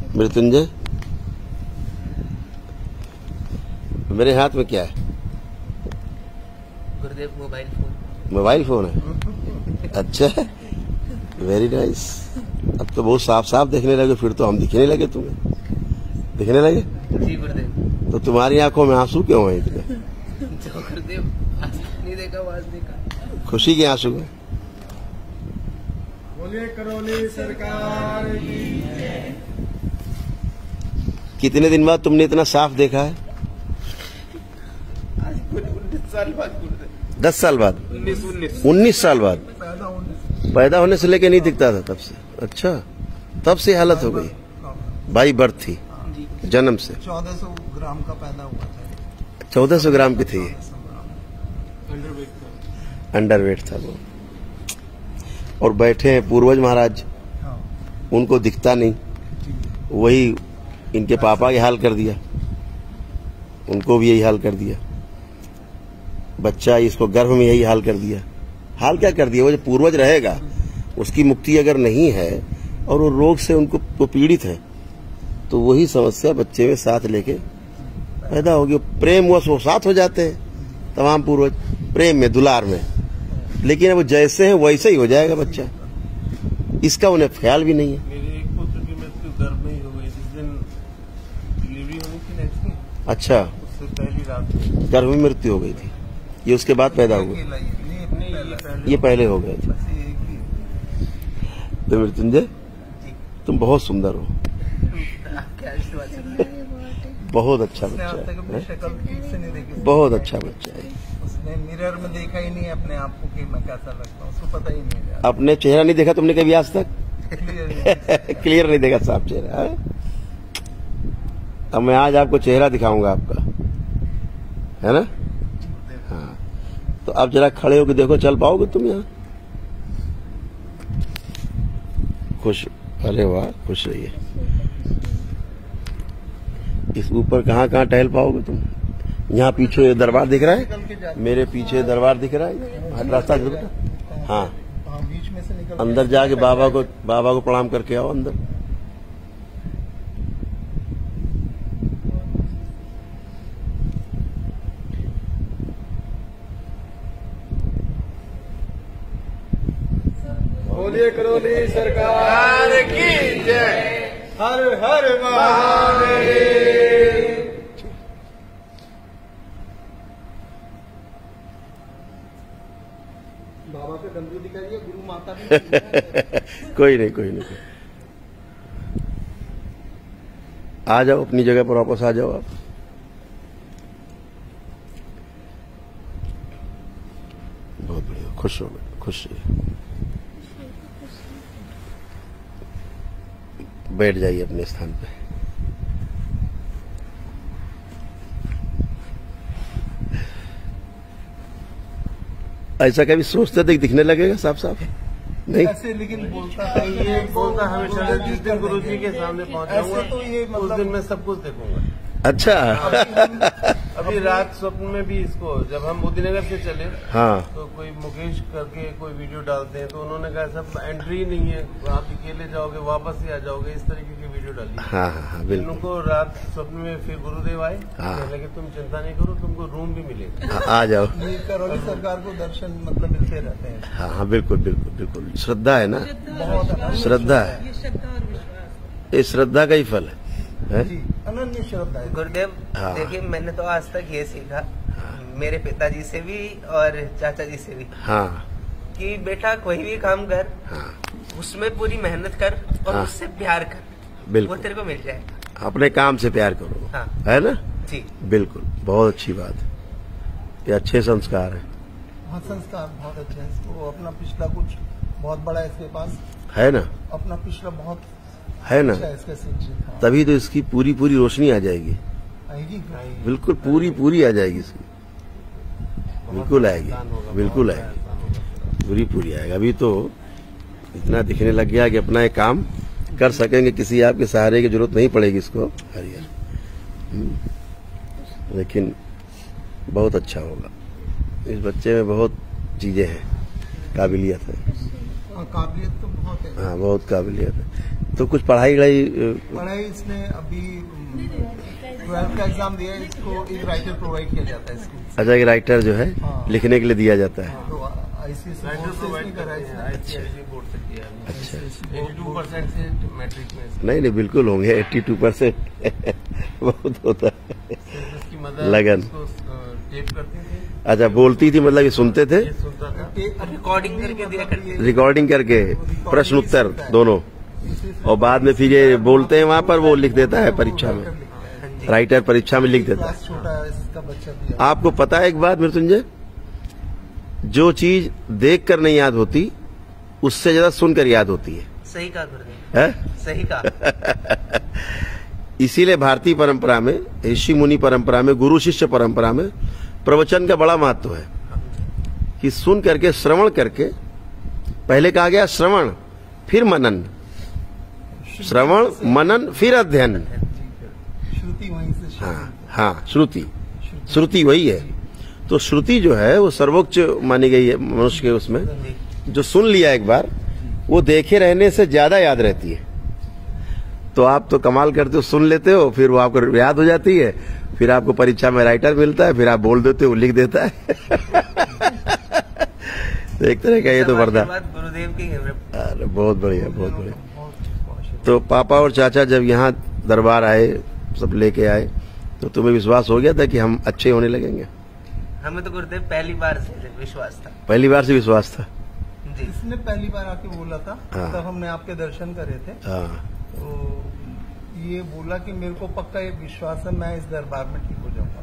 मृत्युंजय, मेरे हाथ में क्या है? गुरुदेव मोबाइल फोन। मोबाइल फोन है? अच्छा, वेरी नाइस। अब तो बहुत साफ साफ देखने लगे, फिर तो हम दिखने लगे, तुम्हें दिखने लगे। जी गुरुदेव। तो तुम्हारी आंखों में आंसू क्यों है इतने? जो गुरुदेव आज नहीं देखा, आज देखा। खुशी के आंसू है। बोलिए करौली सरकार की। कितने दिन बाद तुमने इतना साफ देखा है? आज 19 साल बाद गुरुदेव। 10 साल बाद? 19 साल बाद? पैदा होने से लेके नहीं दिखता था तब से? अच्छा, तब से हालत हो गई। बाई बर्थ थी, जन्म से 1400 ग्राम का पैदा हुआ था। 1400 ग्राम की थी। अंडरवेट था वो। और बैठे हैं पूर्वज महाराज, उनको दिखता नहीं, वही इनके पापा के हाल कर दिया, उनको भी यही हाल कर दिया। बच्चा इसको गर्भ में यही हाल कर दिया। हाल क्या कर दिया? वो जो पूर्वज रहेगा उसकी मुक्ति अगर नहीं है और वो रोग से उनको पीड़ित है, तो वही समस्या बच्चे में साथ लेके पैदा होगी। प्रेम वश वो साथ हो जाते हैं तमाम पूर्वज, प्रेम में, दुलार में। लेकिन वो जैसे हैं वैसे ही हो जाएगा बच्चा, इसका उन्हें ख्याल भी नहीं है। मेरे एक पुत्र की मृत्यु गर्भ में ही हो गई, जिस दिन डिलीवरी होनी थी नेक्स्ट डे। अच्छा, उससे पहली रात गर्भ में मृत्यु हो गई थी, ये उसके बाद पैदा हुआ? ये पहले हो गए थे। तो मृत्युंजय, तुम बहुत सुंदर हो, बहुत अच्छा बच्चा है, शक्ल ठीक से नहीं देखी, बहुत अच्छा बच्चा है। उसने मिरर में देखा ही नहीं अपने आप को कि मैं कैसा लगता हूँ, उसको पता ही नहीं है। अपने चेहरा नहीं देखा तुमने कभी आज तक? क्लियर क्लियर नहीं देखा साफ चेहरा है? अब मैं आज आपको चेहरा दिखाऊंगा आपका, है ना? हाँ, तो आप जरा खड़े होकर देखो, चल पाओगे तुम यहाँ? खुश, अरे वाह, खुश रहिए। इस ऊपर कहाँ कहाँ टहल पाओगे तुम? यहाँ पीछे दरबार दिख रहा है, मेरे पीछे दरबार दिख रहा है, रास्ता दिख रहा है। हाँ, बीच में से निकल अंदर जाके बाबा को प्रणाम करके आओ अंदर। बोलिए करौली सरकार की जय। हर हर महादेव। बाबा पे गंदू दिखाइए, गुरु माता भी। कोई नहीं, कोई नहीं। आ जाओ अपनी जगह पर वापस आ जाओ आप। बहुत बढ़िया, खुश हो गए, खुश रहिए। बैठ जाइए अपने स्थान पे। ऐसा कभी सोचते थे कि दिखने लगेगा साफ साफ? नहीं ऐसे, लेकिन बोलता है ये बोलता हमेशा, जिस दिन गुरु जी के सामने पहुंचाऊंगा तो ये उस दिन मैं सब कुछ देखूंगा। अच्छा। अभी रात स्वप्न में भी इसको, जब हम मोदीनगर से चले, हाँ, तो कोई मुकेश करके कोई वीडियो डालते हैं, तो उन्होंने कहा सब एंट्री नहीं है, आप अकेले जाओगे, वापस ही आ जाओगे, इस तरीके की वीडियो डाली। हाँ, हाँ, हाँ, बिल्कुल। उनको रात स्वप्न में फिर गुरुदेव आए, हाँ। कहने लगे तुम चिंता नहीं करो, तुमको रूम भी मिलेगा। हाँ, आ जाओ। ये करौली सरकार को दर्शन मतलब मिलते रहते हैं। हाँ, हाँ, बिल्कुल, बिल्कुल, बिल्कुल। श्रद्धा है ना, बहुत श्रद्धा है, ये श्रद्धा का ही फल है। जी, अनन्य श्रद्धा है। गुरुदेव हाँ। देखिए, मैंने तो आज तक ये सीखा, मेरे पिताजी से भी और चाचा जी से भी, हाँ, कि बेटा कोई भी काम कर, हाँ, उसमें पूरी मेहनत कर और हाँ। उससे प्यार कर, वो बिल्कुल। तेरे को मिल जाएगा। अपने काम से प्यार करो, हाँ। है ना? जी बिल्कुल, बहुत अच्छी बात है, ये अच्छे संस्कार है। हाँ, संस्कार बहुत अच्छा है। इसको अपना पिछला कुछ बहुत बड़ा है इसके पास, है ना? अपना पिछला बहुत है ना? अच्छा है इसका शिक्षित। हाँ। तभी तो इसकी पूरी पूरी रोशनी आ जाएगी, आएगी। बिल्कुल पूरी पूरी आ जाएगी इसकी, बिल्कुल आएगी, बिल्कुल आएगी, पूरी पूरी आएगी। अभी तो इतना दिखने लग गया कि अपना एक काम कर सकेंगे, किसी आपके सहारे की जरूरत नहीं पड़ेगी इसको। हरियर, लेकिन बहुत अच्छा होगा। इस बच्चे में बहुत चीजें हैं, काबिलियत है। काबिलियत तो बहुत है। हाँ, बहुत काबिलियत है। तो कुछ पढ़ाई पढ़ाई इसने अभी 12th का एग्जाम दिया है, इसको एक राइटर प्रोवाइड किया जाता है स्कूल से। अच्छा, एक राइटर जो है हाँ। लिखने के लिए दिया जाता है। तो आईसीएसई राइटर बोर्ड से प्रोवाइड इसने करा है इसने। आईसीएसई बोर्ड से किया है। 82% से मैट्रिक में इसका। नहीं बिल्कुल होंगे 82% बहुत होता है। इसकी मदर लगन। इसको टेप करती थी, अच्छा, बोलती थी मतलब ये सुनते थे, ये सुनता था। रिकॉर्डिंग करके दिया करती थी। रिकॉर्डिंग करके प्रश्न उत्तर दोनों, और बाद में फिर ये बोलते हैं वहां पर, वो लिख देता है परीक्षा में, राइटर परीक्षा में लिख देता है। क्लास छोटा है इसका बच्चा भी है। आपको पता है एक बात मृत्युंजय, जो चीज देख कर नहीं याद होती उससे ज्यादा सुनकर याद होती है, सही कहा गुरुदेव, है? सही कहा। इसीलिए भारतीय परंपरा में, ऋषि मुनि परंपरा में, गुरु शिष्य परंपरा में प्रवचन का बड़ा महत्व है कि सुन करके, श्रवण करके, पहले कहा गया श्रवण फिर मनन, श्रवण मनन फिर अध्ययन। श्रुति वहीं से शुरू हाँ हाँ, श्रुति वही है। तो श्रुति जो है वो सर्वोच्च मानी गई है मनुष्य के उसमें। जो सुन लिया एक बार, वो देखे रहने से ज्यादा याद रहती है। तो आप तो कमाल करते हो, सुन लेते हो, फिर वो आपको याद हो जाती है, फिर आपको परीक्षा में राइटर मिलता है, फिर आप बोल देते हो, वो लिख देता है। तो एक तरह का ये तो वरदान। गुरुदेव की है। अरे बहुत बढ़िया, बहुत बढ़िया। तो पापा और चाचा जब यहाँ दरबार आए, सब लेके आए, तो तुम्हें विश्वास हो गया था कि हम अच्छे होने लगेंगे? हमें तो गुरुदेव पहली बार से विश्वास था। पहली बार से विश्वास था? जी। इसने पहली बार आके बोला था, हाँ। तब हमने आपके दर्शन करे थे। हाँ। तो ये बोला कि मेरे को पक्का ये विश्वास है, मैं इस दरबार में ठीक हो जाऊंगा।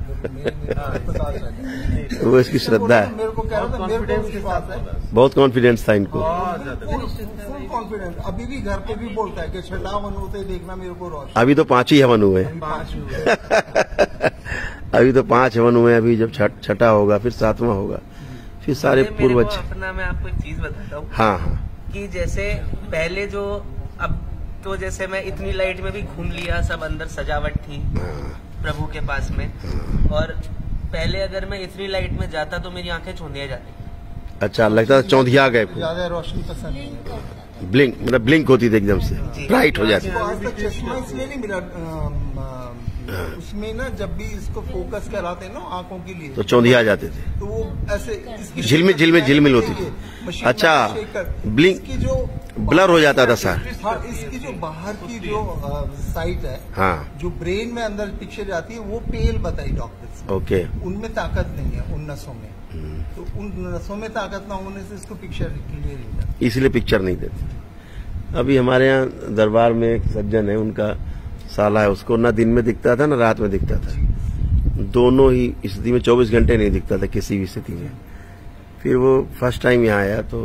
वो इसकी श्रद्धा है, मेरे को कह रहा था, मेरे को विश्वास है, बहुत कॉन्फिडेंस था इनको। Full confidence. अभी भी घर पे भी बोलता है कि छठा वन होते ही देखना मेरे को रोशन। अभी तो 5 ही हवन हुए हैं। 5 हुए। अभी तो 5 हवन हुए हैं, अभी जब छठा होगा, फिर 7वां होगा, फिर सारे मेरे को पूर्वज। अपना, मैं आपको एक चीज बताता हूँ हाँ हाँ, कि जैसे पहले जो, अब तो जैसे मैं इतनी लाइट में भी घूम लिया, सब अंदर सजावट थी प्रभु के पास में, और पहले अगर मैं इतनी लाइट में जाता तो मेरी आंखें चौंधिया जाती। अच्छा, लगता था चौंधिया गए, ज्यादा रोशनी पसंद नहीं है। ब्लिंक, मतलब ब्लिंक होती थी एकदम से, ब्राइट हो जाती। इसको आज तक चश्मा इसलिए नहीं मिला। उसमें ना जब भी इसको फोकस कराते हैं ना आंखों के लिए, तो चौंधिया जाते थे, तो वो ऐसे इसकी झिलमिल होती थी। मशीन अच्छा, में शेक कर- ब्लिंक, इसकी जो ब्लर हो जाता था सर। हाँ, इसकी जो बाहर की जो साइट है, हाँ, जो ब्रेन में अंदर पिक्चर जाती है, वो पेल बताई डॉक्टर्स ने। ओके। उनमें ताकत नहीं है, उन नसों में। तो उन नसों में ताकत ना होने से इसको पिक्चर क्लियर नहीं जाती। इसलिए पिक्चर नहीं देते। अभी हमारे यहाँ दरबार में एक सज्जन है, उनका साला है, उसको ना दिन में दिखता था ना रात में दिखता था, दोनों ही स्थिति में 24 घंटे नहीं दिखता था किसी भी स्थिति में। फिर वो फर्स्ट टाइम यहाँ आया तो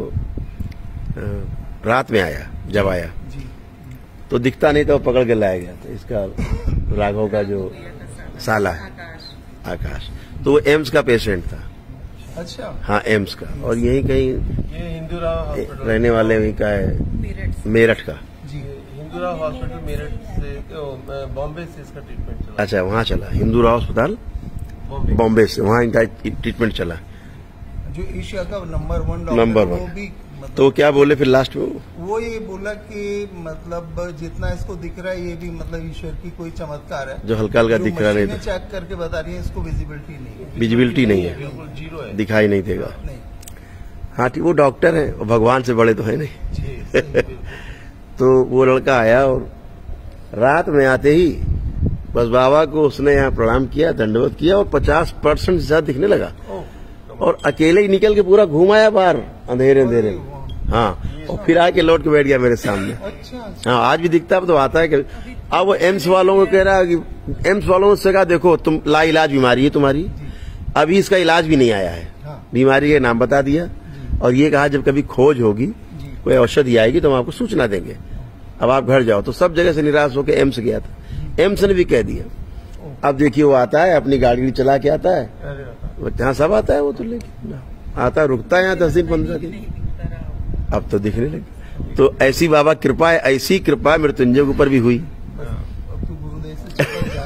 रात में आया, जब आया जी। तो दिखता नहीं था, वो पकड़ के लाया गया था। इसका राघव का जो साला है आकाश, तो वो एम्स का पेशेंट था। अच्छा। हाँ, एम्स का, और यही कहीं ये हिंदूराव हॉस्पिटल, रहने वाले वहीं का है, मेरठ का। जी। हिंदूराव हॉस्पिटल मेरठ से, बॉम्बे से इसका ट्रीटमेंट चला। अच्छा, वहाँ चला, हिंदूराव अस्पताल बॉम्बे से, वहाँ इनका ट्रीटमेंट चला, जो एशिया का नंबर 1 डॉक्टर, नंबर वो 1। भी तो क्या बोले फिर लास्ट में? वो ये बोला कि मतलब जितना इसको दिख रहा है, ये भी मतलब ईश्वर की कोई चमत्कार है। जो हल्का हल्का जो दिख रहा नहीं मशीनें था, चेक करके बता रही है, इसको विजिबिलिटी नहीं है। विजिबिलिटी नहीं है, बिल्कुल जीरो है। दिखाई नहीं देगा। नहीं। हाँ ठीक, वो डॉक्टर है, और भगवान से बड़े तो है नहीं। जी, सही, बिल्कुल। तो वो लड़का आया, और रात में आते ही बस बाबा को उसने यहाँ प्रणाम किया, दंडवत किया, और 50% से ज्यादा दिखने लगा, और अकेले ही निकल के पूरा घूम आया बाहर अंधेरे अंधेरे। हाँ, और फिर आके लौट के बैठ गया मेरे सामने। अच्छा। हाँ, आज भी दिखता है, तो आता है कि अब वो एम्स वालों को कह रहा है कि एम्स वालों से कहा, देखो तुम लाइलाज बीमारी है तुम्हारी, अभी इसका इलाज भी नहीं आया है। हाँ। बीमारी का नाम बता दिया, और ये कहा जब कभी खोज होगी, कोई औषधि आएगी तो हम आपको सूचना देंगे, अब आप घर जाओ। तो सब जगह से निराश होकर एम्स गया था, एम्स ने भी कह दिया। अब देखिए वो आता है, अपनी गाड़ी चला के आता है, जहाँ सब आता है वो तो लेके आता है, रुकता है यहाँ 10 दिन 15 दिन, अब तो दिखने लगे। तो ऐसी बाबा कृपा है, ऐसी कृपा मृत्युंजय के ऊपर भी हुई। अब तू गुरुदेव से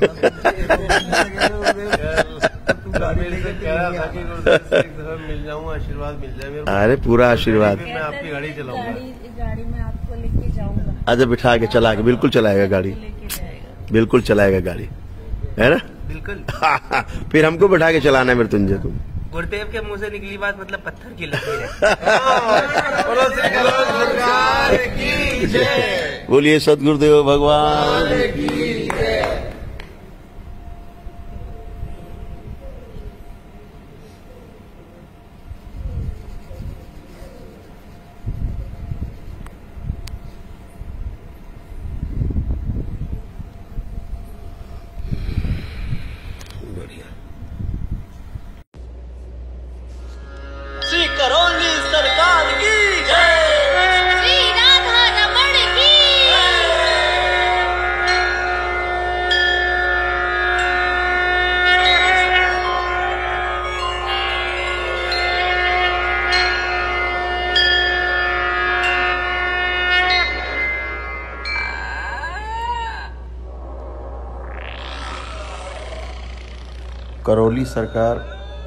मिल जाऊंगा, आशीर्वाद मिल जाए मेरे को। अरे पूरा आशीर्वाद। मैं आपकी गाड़ी चलाऊंगा। गाड़ी में आपको लेके जाऊंगा। आज बिठा के चला के बिल्कुल चलाएगा गाड़ी, बिल्कुल चलाएगा गाड़ी, है ना? बिल्कुल। फिर हमको बिठा के चलाना है मृत्युंजय को। गुरुदेव के मुंह से निकली बात मतलब पत्थर की लकीर है। बोलिए सदगुरुदेव भगवान की। श्री करौली सरकार की जय, श्री राधा रमण की करौली सरकार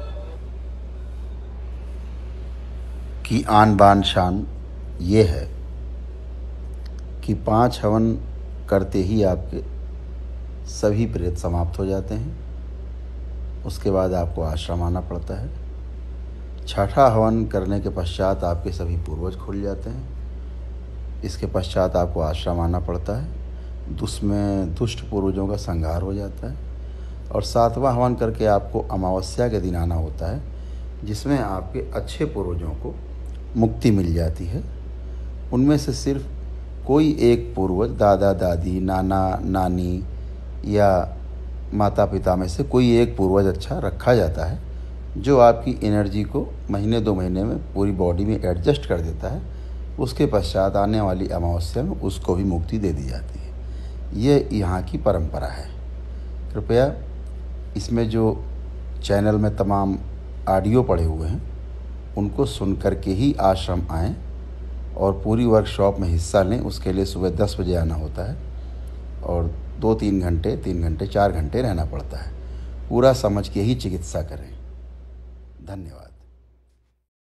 की आन बान शान ये है कि 5 हवन करते ही आपके सभी प्रेत समाप्त हो जाते हैं। उसके बाद आपको आश्रम आना पड़ता है। 6ठा हवन करने के पश्चात आपके सभी पूर्वज खुल जाते हैं। इसके पश्चात आपको आश्रम आना पड़ता है। उसमें दुष्ट पूर्वजों का संहार हो जाता है। और 7वां हवन करके आपको अमावस्या के दिन आना होता है, जिसमें आपके अच्छे पूर्वजों को मुक्ति मिल जाती है। उनमें से सिर्फ कोई एक पूर्वज, दादा दादी, नाना नानी या माता पिता में से कोई एक पूर्वज अच्छा रखा जाता है, जो आपकी एनर्जी को महीने 2 महीने में पूरी बॉडी में एडजस्ट कर देता है। उसके पश्चात आने वाली अमावस्या में उसको भी मुक्ति दे दी जाती है। ये यहाँ की परंपरा है। कृपया इसमें जो चैनल में तमाम ऑडियो पड़े हुए हैं उनको सुन कर के ही आश्रम आएं और पूरी वर्कशॉप में हिस्सा लें। उसके लिए सुबह 10 बजे आना होता है और 2-3 घंटे, 3 घंटे, 4 घंटे रहना पड़ता है। पूरा समझ के ही चिकित्सा करें। धन्यवाद।